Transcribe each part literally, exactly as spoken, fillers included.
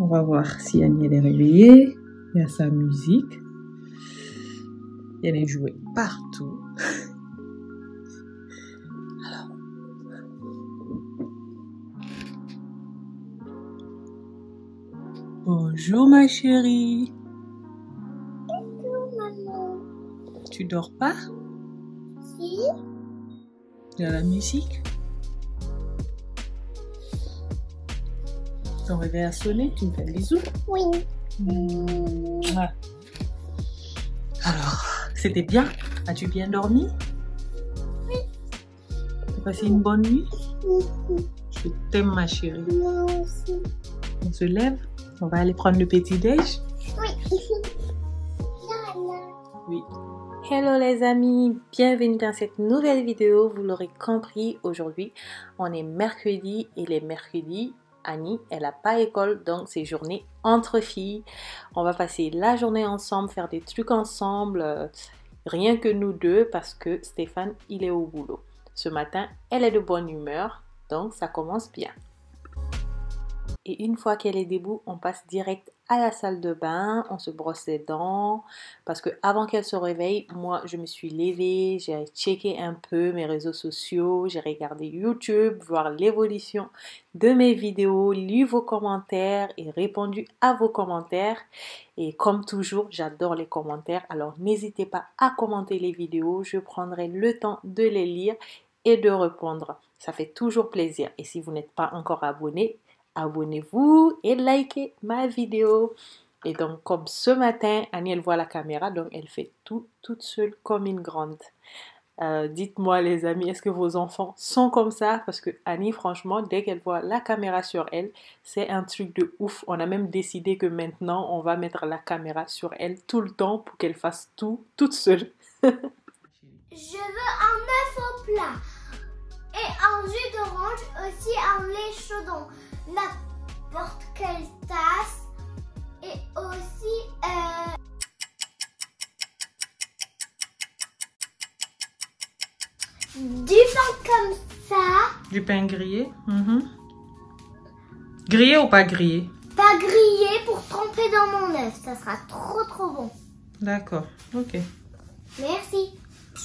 On va voir si Annie elle est réveillée. Il y a sa musique. Elle est jouée partout. Alors. Bonjour ma chérie. Bonjour maman. Tu dors pas? Si. Il y a la musique. Ton réveil a sonné, tu me fais un bisou? Oui. Mmh. Ouais. Alors, c'était bien? As-tu bien dormi? Oui. Tu as passé une bonne nuit? Oui. Je t'aime ma chérie. Moi aussi. On se lève? On va aller prendre le petit-déj? Oui. Oui. Hello les amis, bienvenue dans cette nouvelle vidéo. Vous l'aurez compris, aujourd'hui on est mercredi et les mercredis, Annie elle n'a pas école, donc c'est journée entre filles. On va passer la journée ensemble, faire des trucs ensemble, euh, rien que nous deux parce que Stéphane il est au boulot. Ce matin elle est de bonne humeur, donc ça commence bien. Et une fois qu'elle est debout, on passe direct à la salle de bain, on se brosse les dents, parce que avant qu'elle se réveille, moi je me suis levée, j'ai checké un peu mes réseaux sociaux, j'ai regardé YouTube, voir l'évolution de mes vidéos, lu vos commentaires et répondu à vos commentaires. Et comme toujours, j'adore les commentaires, alors n'hésitez pas à commenter les vidéos, je prendrai le temps de les lire et de répondre. Ça fait toujours plaisir. Et si vous n'êtes pas encore abonné, abonnez-vous et likez ma vidéo. Et donc comme ce matin, Annie elle voit la caméra, donc elle fait tout toute seule comme une grande. Euh, dites-moi les amis, est-ce que vos enfants sont comme ça? Parce que Annie franchement, dès qu'elle voit la caméra sur elle, c'est un truc de ouf. On a même décidé que maintenant on va mettre la caméra sur elle tout le temps pour qu'elle fasse tout toute seule. Je veux un œuf au plat et un jus d'orange, aussi un lait chaudon, n'importe quelle tasse et aussi euh... du pain comme ça. Du pain grillé? Mm-hmm. Grillé ou pas grillé? Pas grillé pour tremper dans mon œuf, ça sera trop trop bon. D'accord, ok. Merci.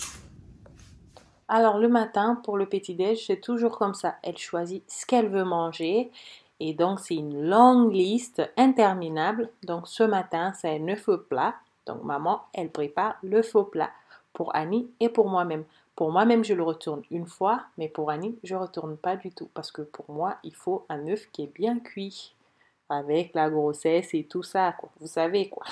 Alors le matin, pour le petit-déj, c'est toujours comme ça. Elle choisit ce qu'elle veut manger. Et donc, c'est une longue liste interminable. Donc, ce matin, c'est un œuf au plat. Donc, maman, elle prépare l'œuf au plat pour Annie et pour moi-même. Pour moi-même, je le retourne une fois. Mais pour Annie, je ne retourne pas du tout. Parce que pour moi, il faut un œuf qui est bien cuit. Avec la grossesse et tout ça, quoi. Vous savez, quoi.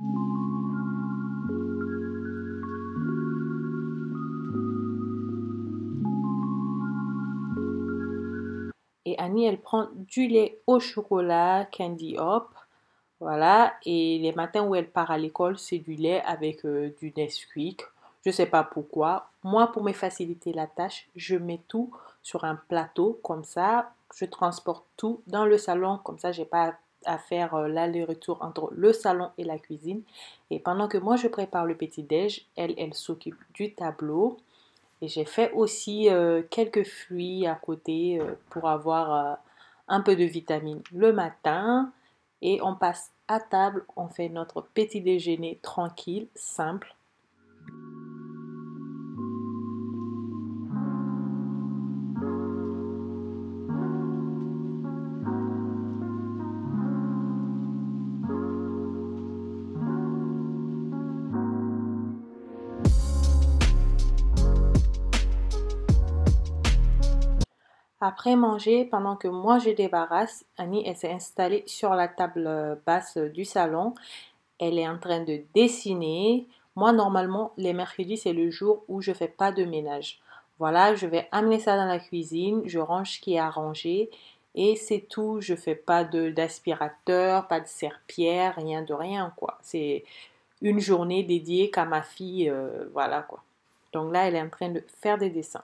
Et Annie, elle prend du lait au chocolat, Candy Hop, voilà. Et les matins où elle part à l'école, c'est du lait avec euh, du Nesquik. Je ne sais pas pourquoi. Moi, pour me faciliter la tâche, je mets tout sur un plateau, comme ça. Je transporte tout dans le salon, comme ça, je n'ai pas à faire euh, l'aller-retour entre le salon et la cuisine. Et pendant que moi, je prépare le petit-déj, elle, elle s'occupe du tableau. Et j'ai fait aussi euh, quelques fruits à côté euh, pour avoir euh, un peu de vitamine le matin. Et on passe à table, on fait notre petit déjeuner tranquille, simple. Après manger, pendant que moi je débarrasse, Annie elle s'est installée sur la table basse du salon. Elle est en train de dessiner. Moi normalement les mercredis c'est le jour où je fais pas de ménage. Voilà, je vais amener ça dans la cuisine, je range ce qui est à ranger et c'est tout. Je fais pas de d'aspirateur, pas de serpillère, rien de rien quoi. C'est une journée dédiée qu'à ma fille, euh, voilà quoi. Donc là elle est en train de faire des dessins.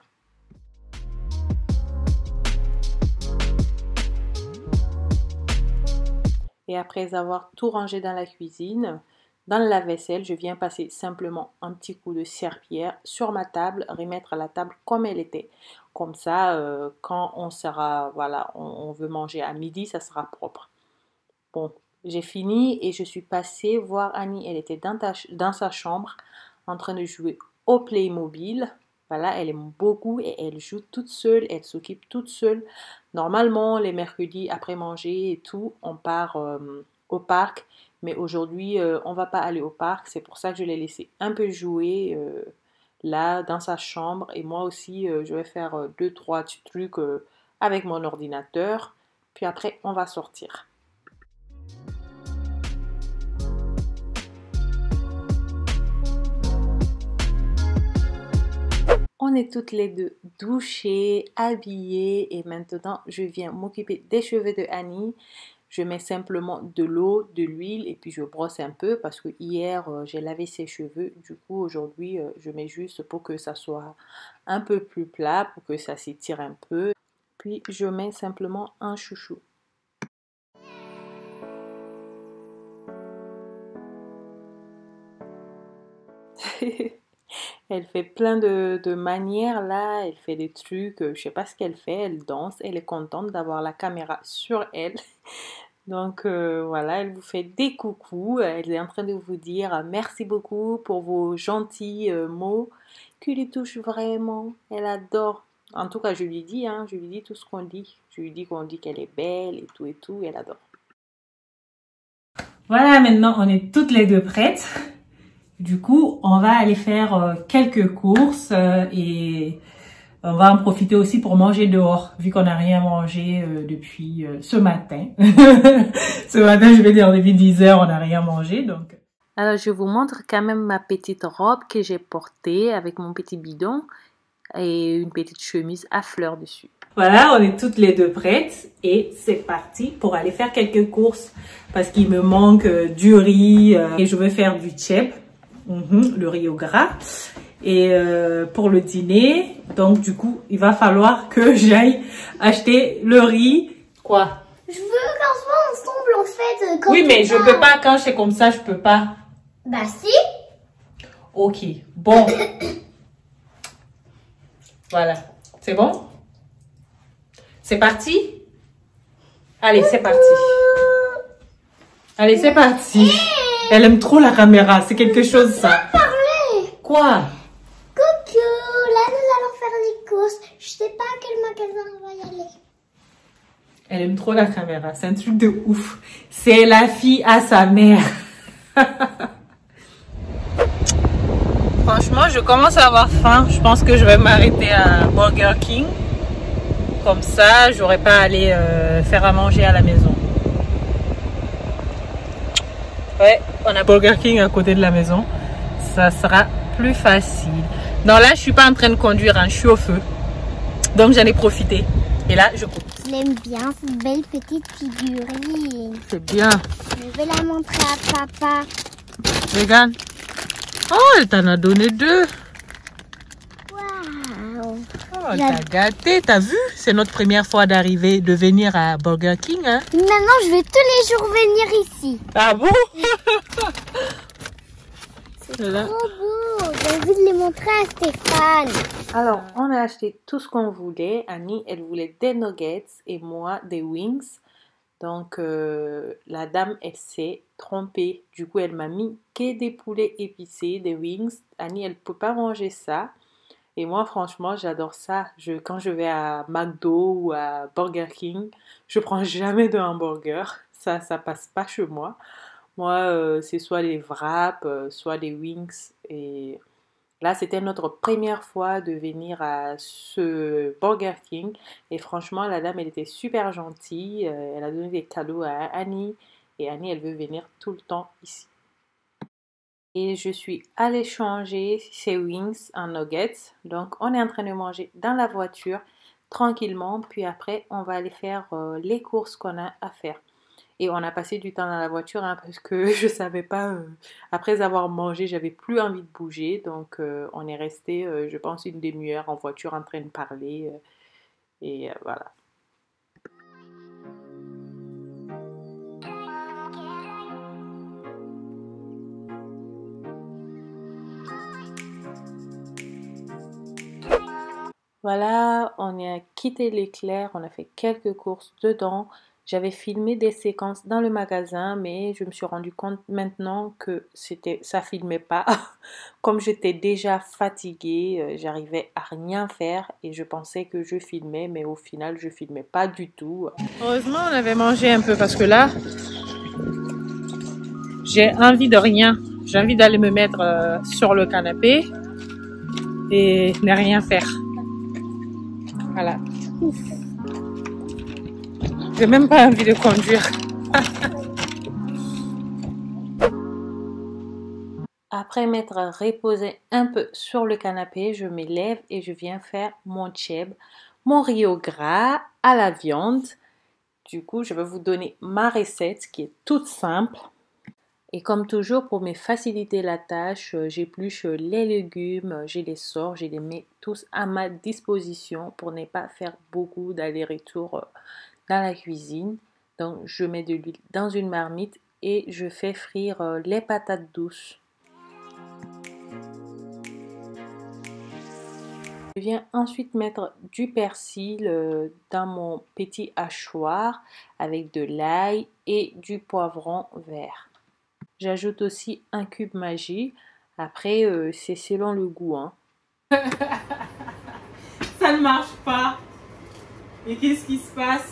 Et après avoir tout rangé dans la cuisine, dans le lave-vaisselle, je viens passer simplement un petit coup de serpillière sur ma table, remettre la table comme elle était. Comme ça, euh, quand on sera, voilà, on, on veut manger à midi, ça sera propre. Bon, j'ai fini et je suis passée voir Annie. Elle était dans, ta, dans sa chambre en train de jouer au Playmobil. Voilà, elle aime beaucoup et elle joue toute seule, elle s'occupe toute seule. Normalement, les mercredis après manger et tout, on part euh, au parc. Mais aujourd'hui, euh, on ne va pas aller au parc. C'est pour ça que je l'ai laissé un peu jouer euh, là, dans sa chambre. Et moi aussi, euh, je vais faire euh, deux, trois petits trucs euh, avec mon ordinateur. Puis après, on va sortir. On est toutes les deux douchées, habillées et maintenant je viens m'occuper des cheveux de Annie. Je mets simplement de l'eau, de l'huile et puis je brosse un peu parce que hier euh, j'ai lavé ses cheveux. Du coup aujourd'hui euh, je mets juste pour que ça soit un peu plus plat, pour que ça s'étire un peu. Puis je mets simplement un chouchou. Elle fait plein de, de manières là, elle fait des trucs, euh, je sais pas ce qu'elle fait, elle danse, elle est contente d'avoir la caméra sur elle. Donc euh, voilà, elle vous fait des coucous, elle est en train de vous dire merci beaucoup pour vos gentils euh, mots qui lui touchent vraiment, elle adore. En tout cas, je lui dis, hein, je lui dis tout ce qu'on dit, je lui dis qu'on dit qu'elle est belle et tout et tout, elle adore. Voilà, maintenant on est toutes les deux prêtes. Du coup, on va aller faire euh, quelques courses euh, et on va en profiter aussi pour manger dehors, vu qu'on n'a rien mangé euh, depuis euh, ce matin. Ce matin, je vais dire depuis dix heures, on n'a rien mangé, donc. Alors, je vous montre quand même ma petite robe que j'ai portée avec mon petit bidon et une petite chemise à fleurs dessus. Voilà, on est toutes les deux prêtes et c'est parti pour aller faire quelques courses parce qu'il me manque euh, du riz euh, et je veux faire du tchèp. Mmh, le riz au gras et euh, pour le dîner, donc du coup il va falloir que j'aille acheter le riz. Quoi? Je veux qu'on soit ensemble en fait. Quand oui mais je peux pas, quand c'est comme ça je peux pas. Bah si. Ok, bon. Voilà, c'est bon? C'est parti? Allez, c'est parti. Allez, c'est parti. Elle aime trop la caméra, c'est quelque chose ça. Parler. Quoi? Coucou, là nous allons faire des courses. Je sais pas à quel magasin on va y aller. Elle aime trop la caméra, c'est un truc de ouf. C'est la fille à sa mère. Franchement, je commence à avoir faim. Je pense que je vais m'arrêter à Burger King. Comme ça, j'aurai pas à aller euh, faire à manger à la maison. Ouais, on a Burger King à côté de la maison. Ça sera plus facile. Non, là, je suis pas en train de conduire, hein, je suis au feu. Donc, j'en ai profité. Et là, je coupe. Je l'aime bien, cette belle petite figurine. C'est bien. Je vais la montrer à papa. Regarde. Oh, elle t'en a donné deux. Waouh. Oh, elle t'a gâté, t'as vu? C'est notre première fois d'arriver, de venir à Burger King, hein? Maintenant, je vais tous les jours venir ici. Ah bon? C'est trop beau. J'ai envie de les montrer à Stéphane. Alors, on a acheté tout ce qu'on voulait. Annie, elle voulait des nuggets et moi, des wings. Donc, euh, la dame, elle s'est trompée. Du coup, elle m'a mis que des poulets épicés, des wings. Annie, elle ne peut pas manger ça. Et moi, franchement, j'adore ça. Je, quand je vais à McDo ou à Burger King, je prends jamais de hamburger. Ça, ça passe pas chez moi. Moi, euh, c'est soit les wraps, euh, soit les wings. Et là, c'était notre première fois de venir à ce Burger King. Et franchement, la dame, elle était super gentille. Euh, elle a donné des cadeaux à Annie. Et Annie, elle veut venir tout le temps ici. Et je suis allée changer ces wings en nuggets. Donc, on est en train de manger dans la voiture tranquillement. Puis après, on va aller faire euh, les courses qu'on a à faire. Et on a passé du temps dans la voiture hein, parce que je savais pas, euh, après avoir mangé, j'avais plus envie de bouger. Donc euh, on est resté, euh, je pense, une demi-heure en voiture en train de parler. Euh, et euh, voilà. Voilà, on a quitté l'éclair, on a fait quelques courses dedans. J'avais filmé des séquences dans le magasin, mais je me suis rendu compte maintenant que c'était, ça filmait pas. Comme j'étais déjà fatiguée, euh, j'arrivais à rien faire et je pensais que je filmais, mais au final, je filmais pas du tout. Heureusement, on avait mangé un peu parce que là, j'ai envie de rien. J'ai envie d'aller me mettre euh, sur le canapé et ne rien faire. Voilà. Ouf. J'ai même pas envie de conduire. Après m'être reposée un peu sur le canapé, je me lève et je viens faire mon cheb, mon riz au gras à la viande. Du coup, je vais vous donner ma recette qui est toute simple. Et comme toujours, pour me faciliter la tâche, j'épluche les légumes, je les sors, je les mets tous à ma disposition pour ne pas faire beaucoup d'aller-retour dans la cuisine. Donc, je mets de l'huile dans une marmite et je fais frire les patates douces. Je viens ensuite mettre du persil dans mon petit hachoir avec de l'ail et du poivron vert. J'ajoute aussi un cube Maggi. Après, euh, c'est selon le goût. Hein. Ça ne marche pas. Et qu'est-ce qui se passe?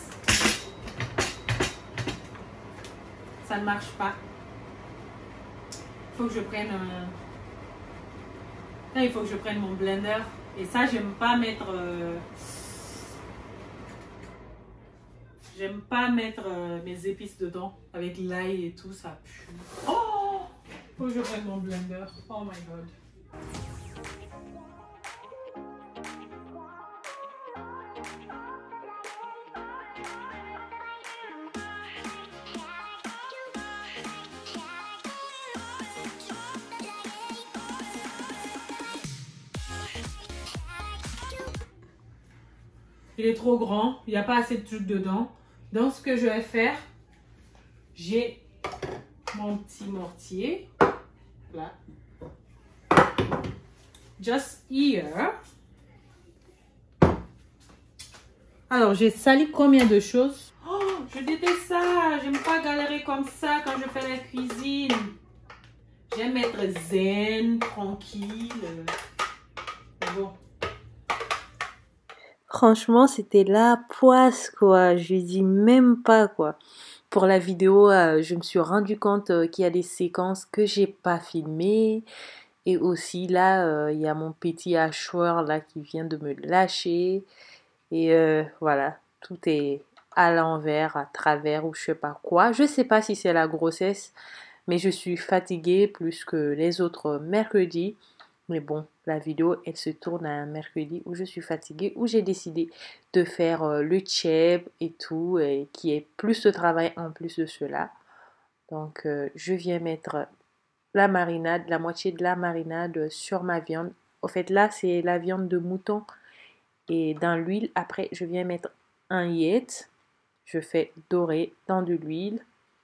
Ça ne marche pas. Il faut que je prenne un... Là, il faut que je prenne mon blender. Et ça, j'aime pas mettre... Euh... J'aime pas mettre euh, mes épices dedans. Avec l'ail et tout, ça pue. Oh! Faut que je prenne mon blender. Oh my god. Il est trop grand, il n'y a pas assez de trucs dedans. Donc ce que je vais faire, j'ai mon petit mortier. Là. Just here. Alors j'ai sali combien de choses? Oh, je déteste ça. J'aime pas galérer comme ça quand je fais la cuisine. J'aime être zen, tranquille. Bon. Franchement, c'était la poisse, quoi. Je dis même pas, quoi. Pour la vidéo, euh, je me suis rendu compte euh, qu'il y a des séquences que j'ai pas filmées. Et aussi, là, euh, il y a mon petit hachoir, là, qui vient de me lâcher. Et euh, voilà, tout est à l'envers, à travers, ou je sais pas quoi. Je sais pas si c'est la grossesse, mais je suis fatiguée plus que les autres mercredis. Mais bon, la vidéo, elle se tourne à un mercredi où je suis fatiguée, où j'ai décidé de faire euh, le cheb et tout, et qui est plus de travail en plus de cela. Donc, euh, je viens mettre la marinade, la moitié de la marinade sur ma viande. Au fait, là, c'est la viande de mouton. Et dans l'huile, après, je viens mettre un yet. Je fais dorer dans de l'huile.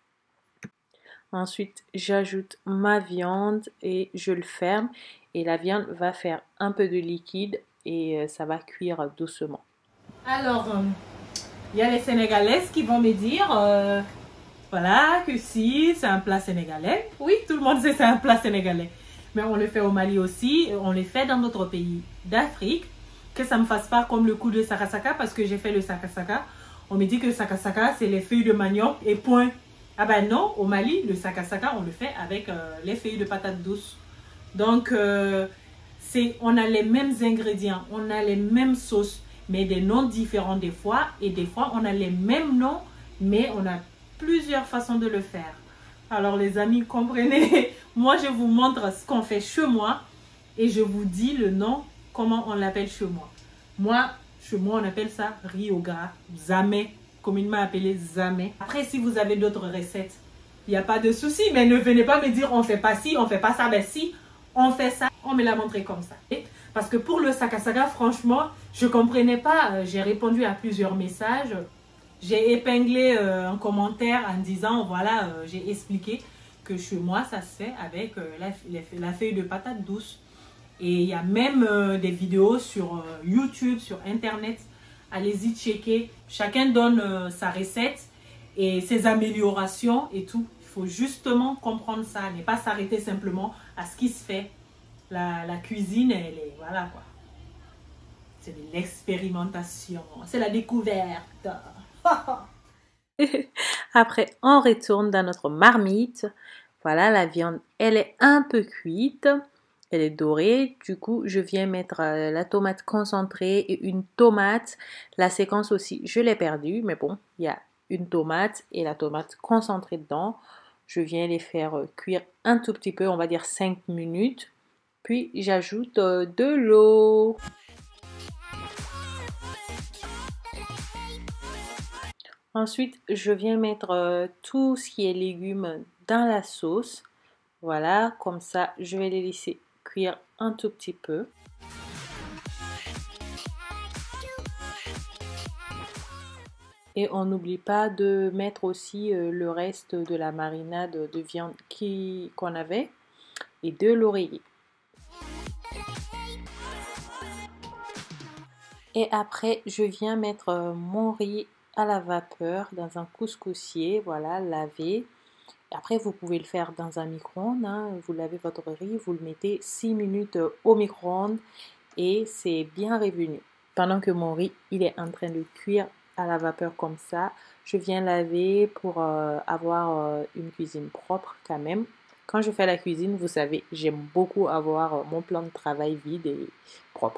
Ensuite, j'ajoute ma viande et je le ferme. Et la viande va faire un peu de liquide et euh, ça va cuire doucement. Alors, il euh, y a les Sénégalaises qui vont me dire, euh, voilà, que si, c'est un plat sénégalais. Oui, tout le monde sait que c'est un plat sénégalais. Mais on le fait au Mali aussi, on le fait dans d'autres pays d'Afrique. Que ça ne me fasse pas comme le coup de sakasaka, parce que j'ai fait le sakasaka. On me dit que le sakasaka, c'est les feuilles de manioc et point. Ah ben non, au Mali, le sakasaka, on le fait avec euh, les feuilles de patates douces. Donc, euh, c'est, on a les mêmes ingrédients, on a les mêmes sauces, mais des noms différents des fois. Et des fois, on a les mêmes noms, mais on a plusieurs façons de le faire. Alors, les amis, comprenez. Moi, je vous montre ce qu'on fait chez moi et je vous dis le nom, comment on l'appelle chez moi. Moi, chez moi, on appelle ça riz au gras, zamé, communément appelé zamé. Après, si vous avez d'autres recettes, il n'y a pas de souci, mais ne venez pas me dire on fait pas ci, on fait pas ça. Ben si, on fait ça, on me l'a montré comme ça. Parce que pour le sakasaka, franchement, je ne comprenais pas. J'ai répondu à plusieurs messages. J'ai épinglé euh, un commentaire en disant, voilà, euh, j'ai expliqué que chez moi, ça se fait avec euh, la, la, la feuille de patate douce. Et il y a même euh, des vidéos sur euh, YouTube, sur Internet. Allez-y checker. Chacun donne euh, sa recette. et ses améliorations et tout. Il faut justement comprendre ça, ne pas s'arrêter simplement à ce qui se fait. La, la cuisine, elle est, voilà quoi. C'est de l'expérimentation, c'est la découverte. Après, on retourne dans notre marmite. Voilà, la viande, elle est un peu cuite. Elle est dorée. Du coup, je viens mettre euh, la tomate concentrée et une tomate. La séquence aussi, je l'ai perdue. Mais bon, il y a une tomate et la tomate concentrée dedans. Je viens les faire euh, cuire un tout petit peu, on va dire cinq minutes. Puis, j'ajoute euh, de l'eau. Ensuite, je viens mettre euh, tout ce qui est légumes dans la sauce. Voilà, comme ça, je vais les laisser cuire un tout petit peu. Et on n'oublie pas de mettre aussi euh, le reste de la marinade de viande qui, qu'on avait et de l'oreiller. Et après, je viens mettre euh, mon riz à la vapeur dans un couscoussier, voilà, lavé. Après, vous pouvez le faire dans un micro-ondes, hein. Vous lavez votre riz, vous le mettez six minutes au micro-ondes et c'est bien revenu. Pendant que mon riz, il est en train de cuire à la vapeur comme ça, je viens laver pour euh, avoir euh, une cuisine propre quand même. Quand je fais la cuisine, vous savez, j'aime beaucoup avoir euh, mon plan de travail vide et propre.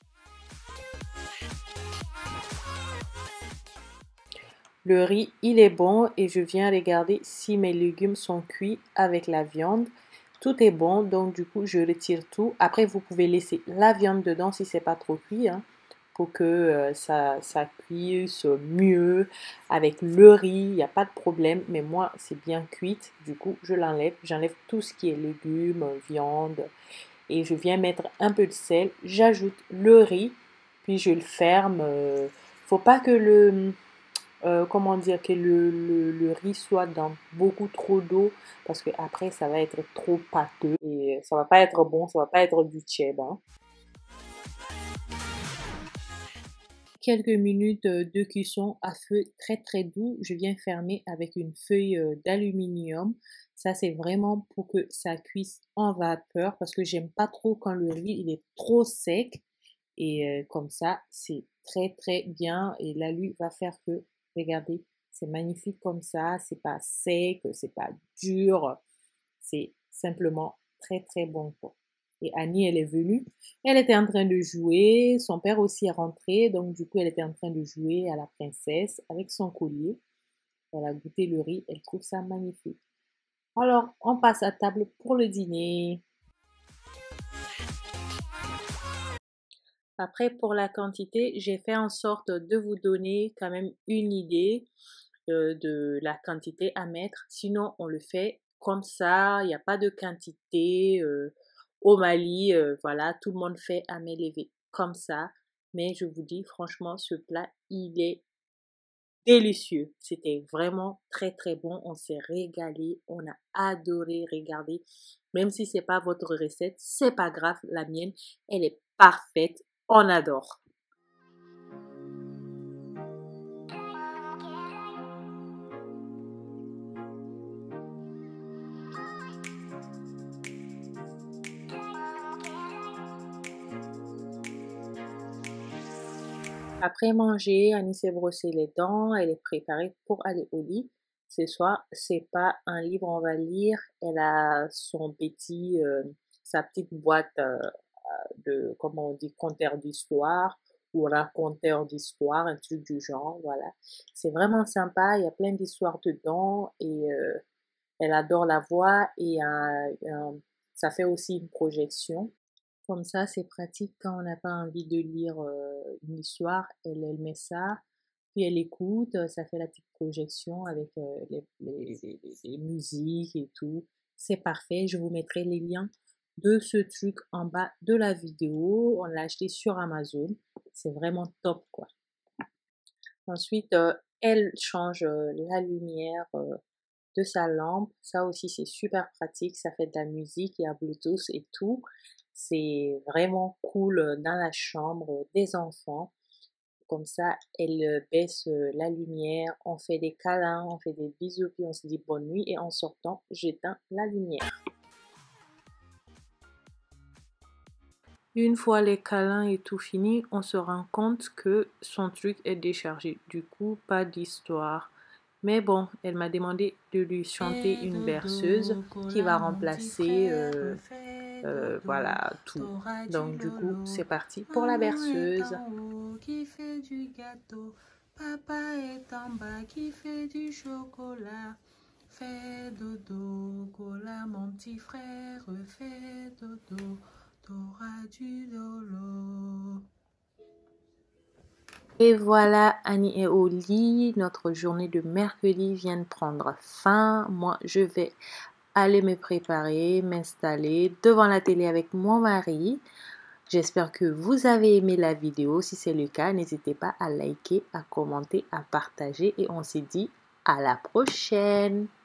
Le riz, il est bon et je viens regarder si mes légumes sont cuits avec la viande. Tout est bon, donc du coup, je retire tout. Après, vous pouvez laisser la viande dedans si c'est pas trop cuit, hein, pour que euh, ça, ça cuise mieux avec le riz. Il n'y a pas de problème, mais moi, c'est bien cuite. Du coup, je l'enlève. J'enlève tout ce qui est légumes, viande. Et je viens mettre un peu de sel. J'ajoute le riz, puis je le ferme. Euh, faut pas que le... Euh, comment dire, que le, le, le riz soit dans beaucoup trop d'eau parce que après ça va être trop pâteux et ça va pas être bon, ça va pas être du tchèb, hein. Quelques minutes de cuisson à feu très très doux, je viens fermer avec une feuille d'aluminium. Ça c'est vraiment pour que ça cuise en vapeur parce que j'aime pas trop quand le riz il est trop sec et euh, comme ça c'est très très bien et l'alu va faire que regardez, c'est magnifique comme ça, c'est pas sec, c'est pas dur, c'est simplement très très bon. Et Annie, elle est venue, elle était en train de jouer, son père aussi est rentré, donc du coup elle était en train de jouer à la princesse avec son collier. Elle a goûté le riz, elle trouve ça magnifique. Alors, on passe à table pour le dîner. Après, pour la quantité, j'ai fait en sorte de vous donner quand même une idée euh, de la quantité à mettre. Sinon, on le fait comme ça, il n'y a pas de quantité. Euh, au Mali, euh, voilà, tout le monde fait à main levée comme ça. Mais je vous dis, franchement, ce plat, il est délicieux. C'était vraiment très, très bon. On s'est régalé. On a adoré regarder. Même si c'est pas votre recette, c'est pas grave. La mienne, elle est parfaite. On adore. Après manger, Annie s'est brossé les dents, elle est préparée pour aller au lit. Ce soir, c'est pas un livre, on va lire. Elle a son petit, euh, sa petite boîte euh, de, comment on dit, conteur d'histoire ou raconteur d'histoire, un truc du genre, voilà. C'est vraiment sympa, il y a plein d'histoires dedans et euh, elle adore la voix et euh, euh, ça fait aussi une projection. Comme ça, c'est pratique quand on n'a pas envie de lire euh, une histoire, elle, elle met ça, puis elle écoute, ça fait la petite projection avec euh, les, les, les, les musiques et tout. C'est parfait, je vous mettrai les liens de ce truc en bas de la vidéo. On l'a acheté sur Amazon, c'est vraiment top quoi. Ensuite, euh, elle change euh, la lumière euh, de sa lampe, ça aussi c'est super pratique, ça fait de la musique, il y a Bluetooth et tout. C'est vraiment cool dans la chambre des enfants. comme ça, elle baisse la lumière, on fait des câlins, on fait des bisous, puis on se dit bonne nuit et en sortant, j'éteins la lumière. Une fois les câlins et tout fini, on se rend compte que son truc est déchargé. Du coup, pas d'histoire. Mais bon, elle m'a demandé de lui chanter une berceuse qui va remplacer euh, euh, voilà, tout. Donc du coup, c'est parti pour la berceuse. Qui fait du gâteau, papa est en bas qui fait du chocolat. Fais dodo, cola mon petit frère, fais dodo, t'auras du lolo. Et voilà, Annie est au lit. Notre journée de mercredi vient de prendre fin. Moi, je vais aller me préparer, m'installer devant la télé avec mon mari. J'espère que vous avez aimé la vidéo. Si c'est le cas, n'hésitez pas à liker, à commenter, à partager. Et on se dit à la prochaine.